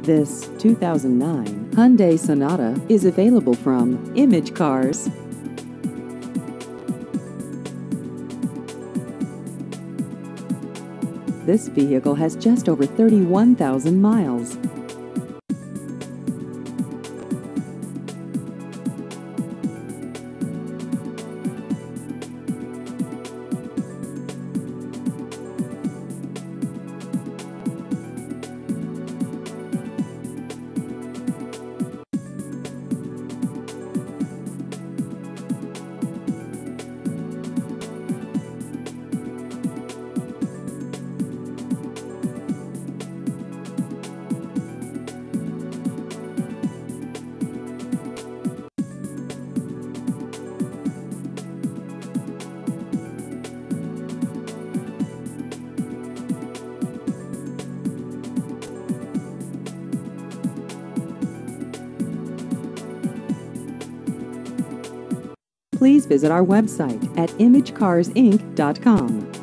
This 2009 Hyundai Sonata is available from Image Cars. This vehicle has just over 31,000 miles. Please visit our website at imagecarsinc.com.